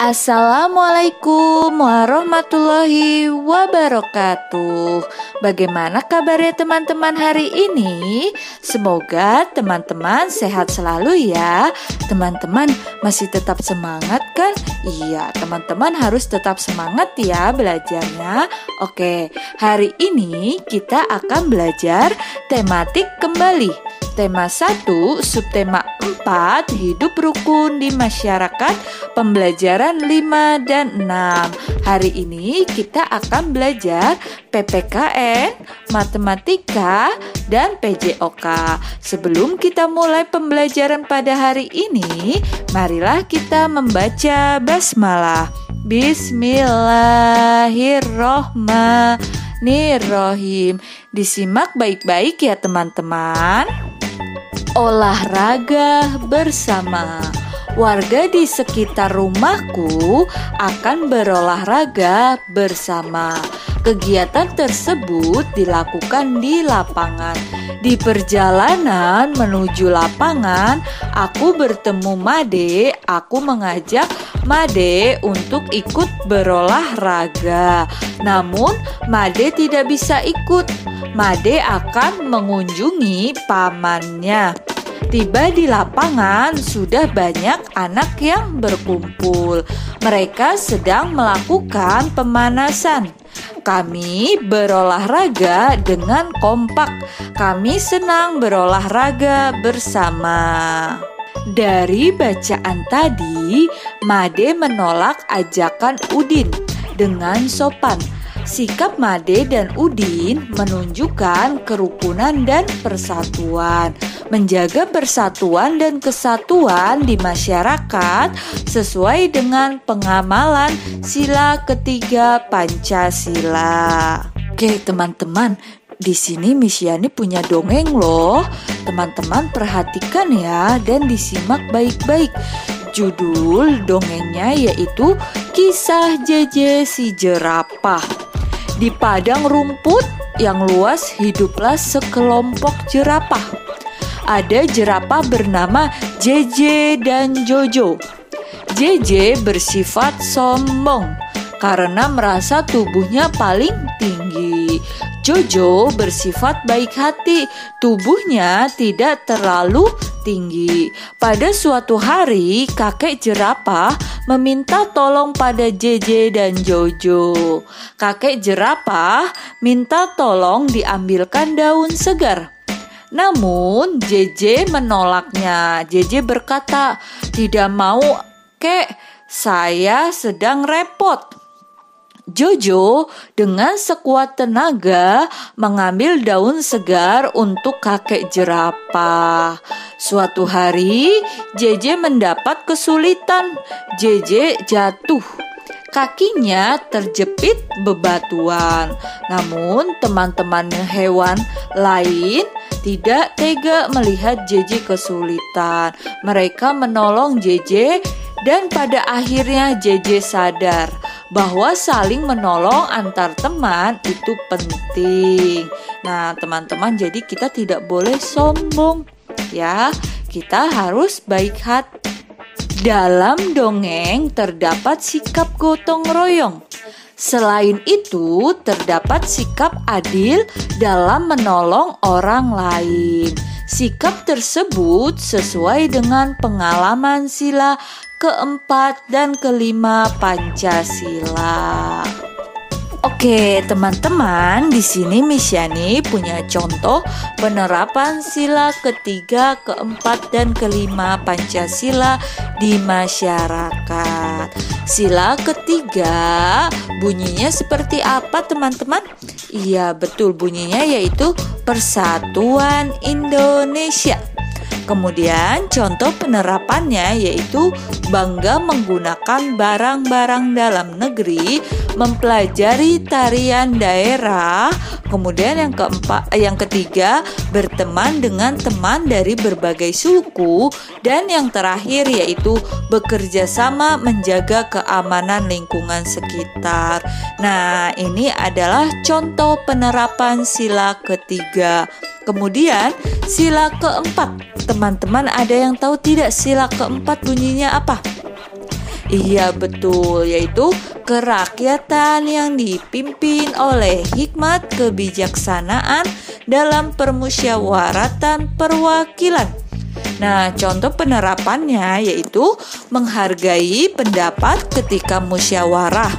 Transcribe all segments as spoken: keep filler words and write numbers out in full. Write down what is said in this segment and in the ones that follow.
Assalamualaikum warahmatullahi wabarakatuh. Bagaimana kabarnya teman-teman hari ini? Semoga teman-teman sehat selalu ya. Teman-teman masih tetap semangat kan? Iya, teman-teman harus tetap semangat ya belajarnya. Oke, hari ini kita akan belajar tematik kembali. Tema satu, subtema empat, hidup rukun di masyarakat, pembelajaran lima dan enam. Hari ini kita akan belajar P P K N, matematika, dan P J O K. Sebelum kita mulai pembelajaran pada hari ini, marilah kita membaca basmalah. Bismillahirrohmanirrohim. Disimak baik-baik ya teman-teman. Olahraga bersama. Warga di sekitar rumahku akan berolahraga bersama. Kegiatan tersebut dilakukan di lapangan. Di perjalanan menuju lapangan, aku bertemu Made. Aku mengajak Made untuk ikut berolahraga. Namun, Made tidak bisa ikut. Made akan mengunjungi pamannya. Tiba di lapangan, sudah banyak anak yang berkumpul. Mereka sedang melakukan pemanasan. Kami berolahraga dengan kompak. Kami senang berolahraga bersama. Dari bacaan tadi, Made menolak ajakan Udin dengan sopan. Sikap Made dan Udin menunjukkan kerukunan dan persatuan. Menjaga persatuan dan kesatuan di masyarakat sesuai dengan pengamalan sila ketiga Pancasila. Oke teman-teman, di sini Miss Yani punya dongeng loh. Teman-teman perhatikan ya dan disimak baik-baik. Judul dongengnya yaitu Kisah Jeje si Jerapah. Di padang rumput yang luas hiduplah sekelompok jerapah. Ada jerapah bernama Jeje dan Jojo. Jeje bersifat sombong karena merasa tubuhnya paling tinggi. Jojo bersifat baik hati, tubuhnya tidak terlalu tinggi. Pada suatu hari, kakek jerapah meminta tolong pada Jeje dan Jojo. Kakek jerapah minta tolong diambilkan daun segar. Namun Jeje menolaknya. Jeje berkata, "Tidak mau, kek, saya sedang repot." Jojo dengan sekuat tenaga mengambil daun segar untuk kakek jerapah. Suatu hari, Jeje mendapat kesulitan. Jeje jatuh. Kakinya terjepit bebatuan. Namun teman-teman hewan lain tidak tega melihat Jeje kesulitan. Mereka menolong Jeje dan pada akhirnya Jeje sadar bahwa saling menolong antar teman itu penting. Nah, teman-teman, jadi kita tidak boleh sombong ya. Kita harus baik hati. Dalam dongeng terdapat sikap gotong royong. Selain itu, terdapat sikap adil dalam menolong orang lain. Sikap tersebut sesuai dengan pengalaman sila keempat dan kelima Pancasila. Oke, teman-teman, di sini Miss Yani punya contoh penerapan sila ketiga, keempat, dan kelima Pancasila di masyarakat. Sila ketiga bunyinya seperti apa, teman-teman? Iya, betul, bunyinya yaitu Persatuan Indonesia. Kemudian contoh penerapannya yaitu bangga menggunakan barang-barang dalam negeri, mempelajari tarian daerah. Kemudian yang keempat, yang ketiga, berteman dengan teman dari berbagai suku. Dan yang terakhir yaitu bekerja sama menjaga keamanan lingkungan sekitar. Nah, ini adalah contoh penerapan sila ketiga. Kemudian sila keempat. Teman-teman ada yang tahu tidak sila keempat bunyinya apa? Iya betul, yaitu kerakyatan yang dipimpin oleh hikmat kebijaksanaan dalam permusyawaratan perwakilan. Nah, contoh penerapannya yaitu menghargai pendapat ketika musyawarah.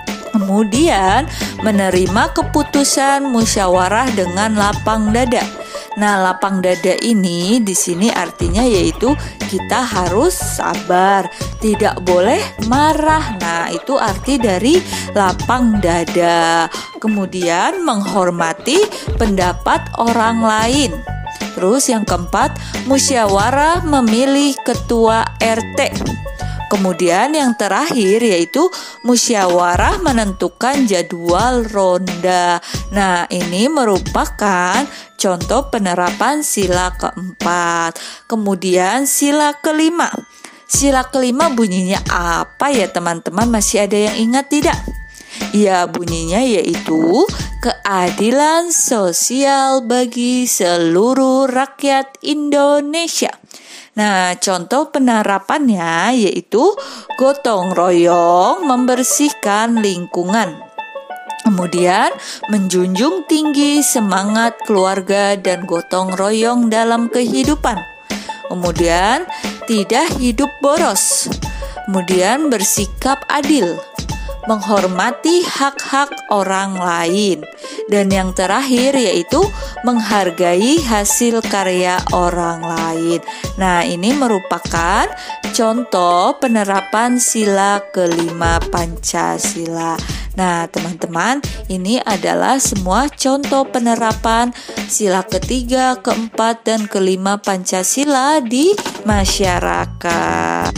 Kemudian menerima keputusan musyawarah dengan lapang dada. Nah, lapang dada ini di sini artinya yaitu kita harus sabar, tidak boleh marah. Nah, itu arti dari lapang dada. Kemudian menghormati pendapat orang lain. Terus yang keempat, musyawarah memilih ketua R T. Kemudian yang terakhir yaitu musyawarah menentukan jadwal ronda. Nah, ini merupakan contoh penerapan sila keempat. Kemudian sila kelima. Sila kelima bunyinya apa ya teman-teman? Masih ada yang ingat tidak? Ya, bunyinya yaitu keadilan sosial bagi seluruh rakyat Indonesia. Nah, contoh penerapannya yaitu gotong royong membersihkan lingkungan. Kemudian menjunjung tinggi semangat keluarga dan gotong royong dalam kehidupan. Kemudian tidak hidup boros. Kemudian bersikap adil, menghormati hak-hak orang lain. Dan yang terakhir yaitu menghargai hasil karya orang lain. Nah, ini merupakan contoh penerapan sila kelima Pancasila. Nah, teman-teman, ini adalah semua contoh penerapan sila ketiga, keempat, dan kelima Pancasila di masyarakat.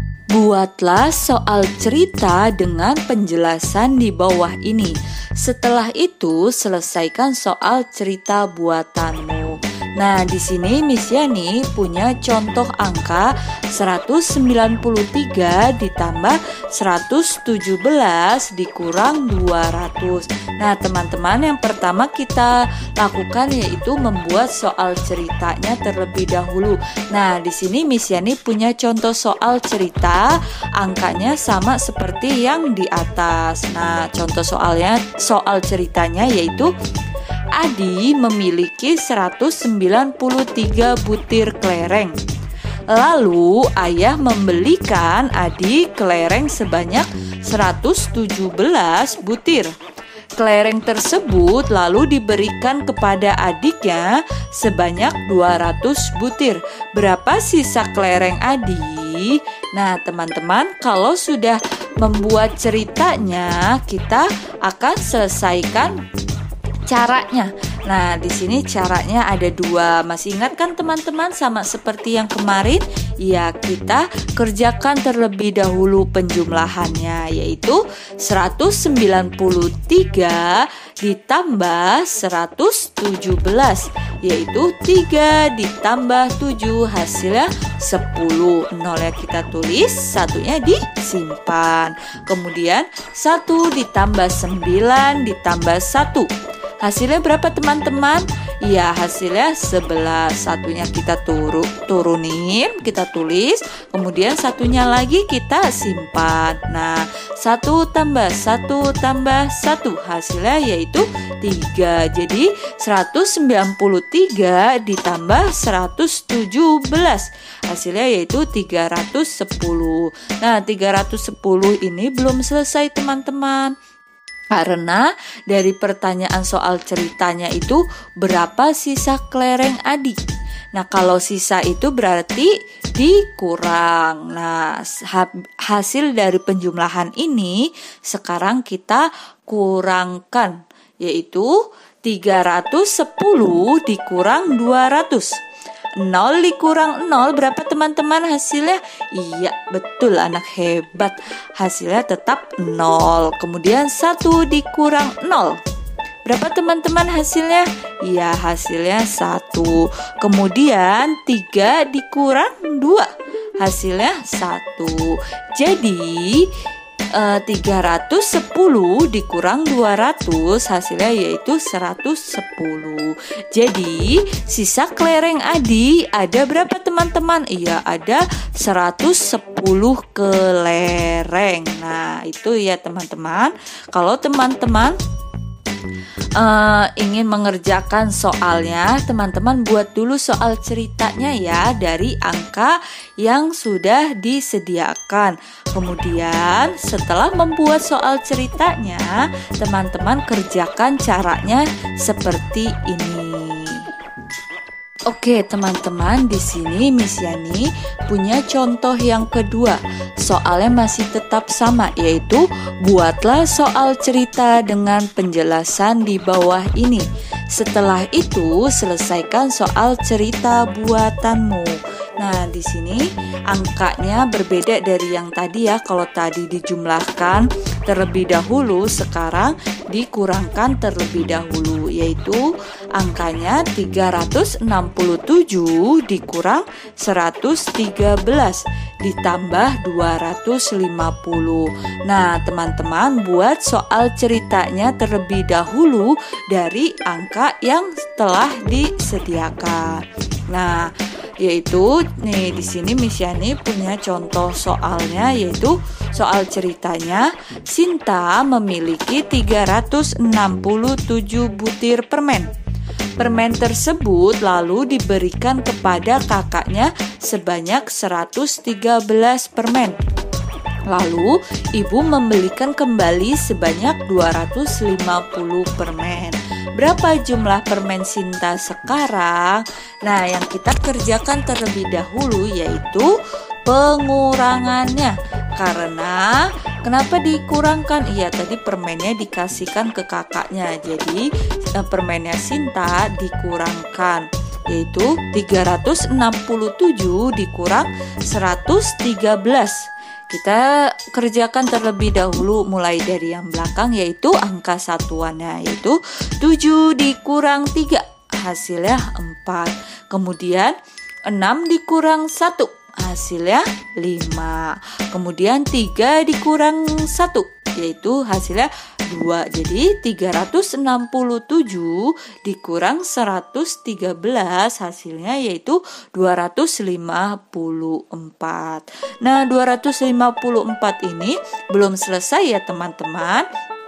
Buatlah soal cerita dengan penjelasan di bawah ini. Setelah itu, selesaikan soal cerita buatanmu. Nah, di sini Miss Yani punya contoh angka seratus sembilan puluh tiga ditambah seratus tujuh belas dikurang dua ratus. Nah, teman-teman, yang pertama kita lakukan yaitu membuat soal ceritanya terlebih dahulu. Nah, di sini Miss Yani punya contoh soal cerita, angkanya sama seperti yang di atas. Nah, contoh soalnya, soal ceritanya yaitu Adi memiliki seratus sembilan puluh tiga butir kelereng. Lalu ayah membelikan Adi kelereng sebanyak seratus tujuh belas butir. Kelereng tersebut lalu diberikan kepada adiknya sebanyak dua ratus butir. Berapa sisa kelereng Adi? Nah, teman-teman, kalau sudah membuat ceritanya, kita akan selesaikan caranya. Nah, di sini caranya ada dua. Masih ingat kan teman-teman, sama seperti yang kemarin? Ya, kita kerjakan terlebih dahulu penjumlahannya, yaitu seratus sembilan puluh tiga ditambah seratus tujuh belas, yaitu tiga ditambah tujuh, hasilnya sepuluh. Nolnya kita tulis, satunya disimpan. Kemudian satu ditambah sembilan ditambah satu. Hasilnya berapa teman-teman? Ya, hasilnya sebelas. Satunya kita turu, turunin, kita tulis. Kemudian satunya lagi kita simpan. Nah, satu tambah satu tambah satu, hasilnya yaitu tiga. Jadi seratus sembilan puluh tiga ditambah seratus tujuh belas, hasilnya yaitu tiga ratus sepuluh. Nah, tiga ratus sepuluh ini belum selesai teman-teman. Karena dari pertanyaan soal ceritanya itu berapa sisa kelereng Adi. Nah, kalau sisa itu berarti dikurang. Nah, hasil dari penjumlahan ini sekarang kita kurangkan, yaitu tiga ratus sepuluh dikurang dua ratus. nol dikurang nol berapa teman-teman hasilnya? Iya, betul, anak hebat. Hasilnya tetap nol. Kemudian satu dikurang nol. Berapa teman-teman hasilnya? Iya, hasilnya satu. Kemudian tiga dikurang dua. Hasilnya satu. Jadi eh, tiga ratus sepuluh dikurang dua ratus, hasilnya yaitu seratus sepuluh. Jadi sisa kelereng Adi ada berapa teman-teman? Iya, ada seratus sepuluh kelereng. Nah itu ya teman-teman. Kalau teman-teman Uh, ingin mengerjakan soalnya, teman-teman buat dulu soal ceritanya ya dari angka yang sudah disediakan. Kemudian setelah membuat soal ceritanya, teman-teman kerjakan caranya seperti ini. Oke teman-teman, di sini Miss Yani punya contoh yang kedua. Soalnya masih tetap sama, yaitu buatlah soal cerita dengan penjelasan di bawah ini. Setelah itu selesaikan soal cerita buatanmu. Nah, di sini angkanya berbeda dari yang tadi ya. Kalau tadi dijumlahkan terlebih dahulu, sekarang dikurangkan terlebih dahulu, yaitu angkanya tiga ratus enam puluh tujuh dikurang seratus tiga belas ditambah dua ratus lima puluh. Nah, teman-teman buat soal ceritanya terlebih dahulu dari angka yang telah disediakan. Nah, yaitu nih di sini Miss Yani punya contoh soalnya, yaitu soal ceritanya Sinta memiliki tiga ratus enam puluh tujuh butir permen. Permen tersebut lalu diberikan kepada kakaknya sebanyak seratus tiga belas permen. Lalu ibu membelikan kembali sebanyak dua ratus lima puluh permen. Berapa jumlah permen Sinta sekarang? Nah, yang kita kerjakan terlebih dahulu yaitu pengurangannya. Karena kenapa dikurangkan? Iya, tadi permennya dikasihkan ke kakaknya. Jadi permennya Sinta dikurangkan, yaitu tiga ratus enam puluh tujuh dikurang seratus tiga belas. Kita kerjakan terlebih dahulu mulai dari yang belakang, yaitu angka satuannya, yaitu tujuh dikurang tiga, hasilnya empat. Kemudian enam dikurang satu, hasilnya lima. Kemudian tiga dikurang satu, yaitu hasilnya dua. Jadi tiga ratus enam puluh tujuh dikurang seratus tiga belas, hasilnya yaitu dua ratus lima puluh empat. Nah, dua ratus lima puluh empat ini belum selesai ya teman-teman,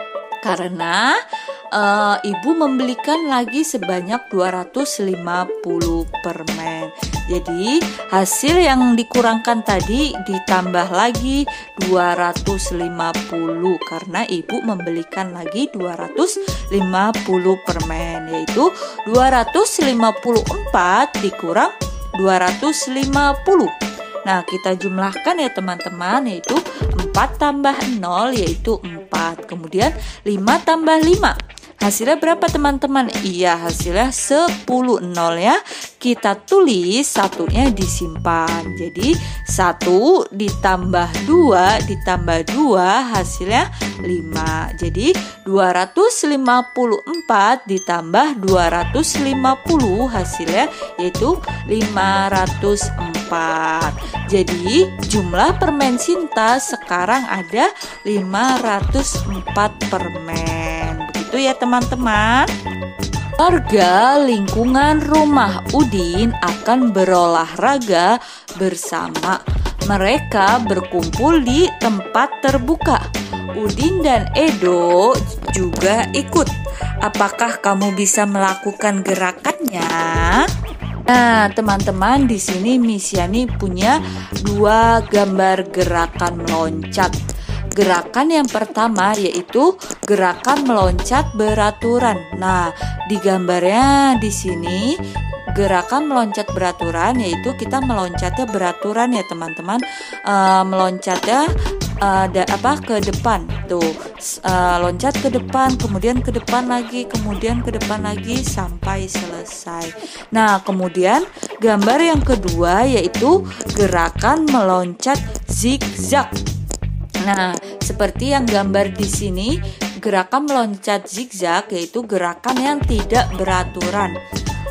karena uh, ibu membelikan lagi sebanyak dua ratus lima puluh permen. Jadi hasil yang dikurangkan tadi ditambah lagi dua ratus lima puluh, karena ibu membelikan lagi dua ratus lima puluh permen, yaitu dua ratus lima puluh empat dikurang dua ratus lima puluh. Nah, kita jumlahkan ya teman-teman, yaitu empat tambah nol yaitu empat. Kemudian lima tambah lima. Hasilnya berapa teman-teman? Iya, hasilnya sepuluh. Nol ya, kita tulis, satunya disimpan. Jadi satu ditambah dua ditambah dua hasilnya lima. Jadi dua ratus lima puluh empat ditambah dua ratus lima puluh hasilnya yaitu lima ratus empat. Jadi jumlah permen Sinta sekarang ada lima ratus empat permen. Begitu ya teman-teman. Warga lingkungan rumah Udin akan berolahraga bersama. Mereka berkumpul di tempat terbuka. Udin dan Edo juga ikut. Apakah kamu bisa melakukan gerakannya? Nah, teman-teman, di sini Miss Yani punya dua gambar gerakan meloncat. Gerakan yang pertama yaitu gerakan meloncat beraturan. Nah, di gambarnya di sini gerakan meloncat beraturan, yaitu kita meloncatnya beraturan ya teman-teman. Uh, meloncatnya uh, da, apa ke depan tuh, uh, loncat ke depan, kemudian ke depan lagi, kemudian ke depan lagi sampai selesai. Nah, kemudian gambar yang kedua yaitu gerakan meloncat zigzag. Nah, seperti yang gambar di sini, gerakan meloncat zigzag yaitu gerakan yang tidak beraturan.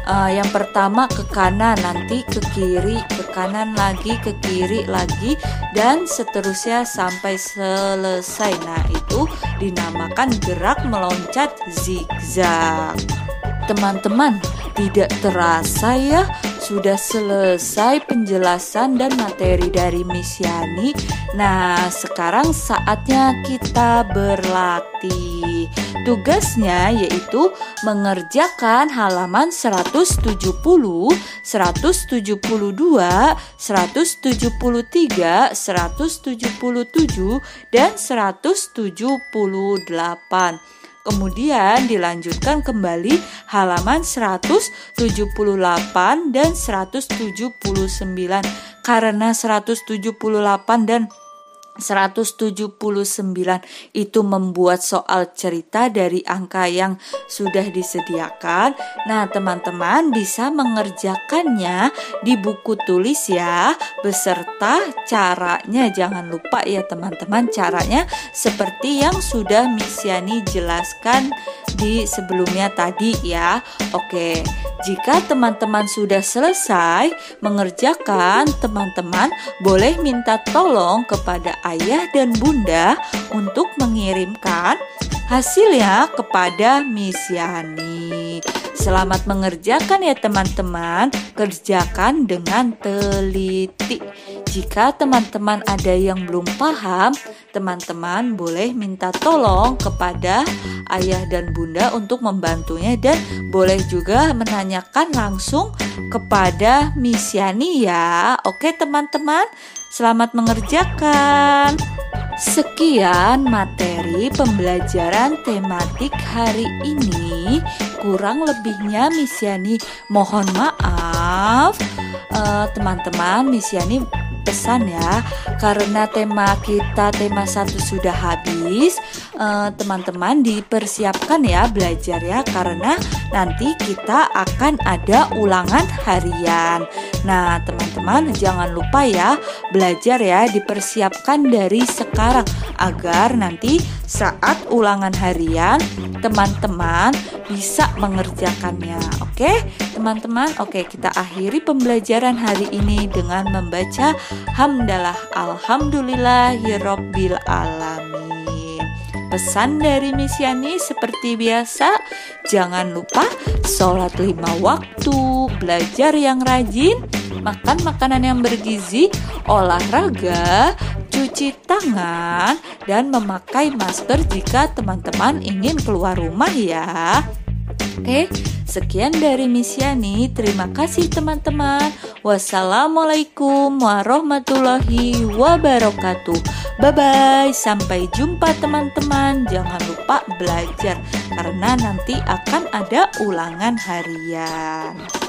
Uh, yang pertama ke kanan, nanti ke kiri, ke kanan lagi, ke kiri lagi, dan seterusnya sampai selesai. Nah, itu dinamakan gerak meloncat zigzag. Teman-teman, tidak terasa ya, sudah selesai penjelasan dan materi dari Miss Yani. Nah, sekarang saatnya kita berlatih. Tugasnya yaitu mengerjakan halaman seratus tujuh puluh, seratus tujuh puluh dua, seratus tujuh puluh tiga, seratus tujuh puluh tujuh, dan seratus tujuh puluh delapan. Kemudian dilanjutkan kembali halaman seratus tujuh puluh delapan dan seratus tujuh puluh sembilan. Karena seratus tujuh puluh delapan dan seratus tujuh puluh sembilan itu membuat soal cerita dari angka yang sudah disediakan. Nah, teman-teman bisa mengerjakannya di buku tulis ya, beserta caranya. Jangan lupa ya teman-teman, caranya seperti yang sudah Miss Yani jelaskan di sebelumnya tadi ya. Oke, jika teman-teman sudah selesai mengerjakan, teman-teman boleh minta tolong kepada ayah dan bunda untuk mengirimkan hasilnya kepada Miss Yani. Selamat mengerjakan ya teman-teman, kerjakan dengan teliti. Jika teman-teman ada yang belum paham, teman-teman boleh minta tolong kepada ayah dan bunda untuk membantunya, dan boleh juga menanyakan langsung kepada Miss Yani ya. Oke teman-teman, selamat mengerjakan. Sekian materi pembelajaran tematik hari ini. Kurang lebihnya Miss Yani mohon maaf. uh, Teman-teman, Miss Yani pesan ya, karena tema kita tema satu sudah habis, eh, teman-teman dipersiapkan ya belajar ya, karena nanti kita akan ada ulangan harian. Nah teman-teman jangan lupa ya belajar ya, dipersiapkan dari sekarang agar nanti saat ulangan harian teman-teman bisa mengerjakannya. Oke teman-teman, oke kita akhiri pembelajaran hari ini dengan membaca hamdalah alhamdulillahirabbil alamin. Pesan dari Miss Yani seperti biasa, jangan lupa sholat lima waktu, belajar yang rajin, makan makanan yang bergizi, olahraga, cuci tangan, dan memakai masker jika teman-teman ingin keluar rumah ya. Oke, sekian dari Miss Yani. Terima kasih teman-teman. Wassalamualaikum warahmatullahi wabarakatuh. Bye-bye. Sampai jumpa teman-teman. Jangan lupa belajar karena nanti akan ada ulangan harian.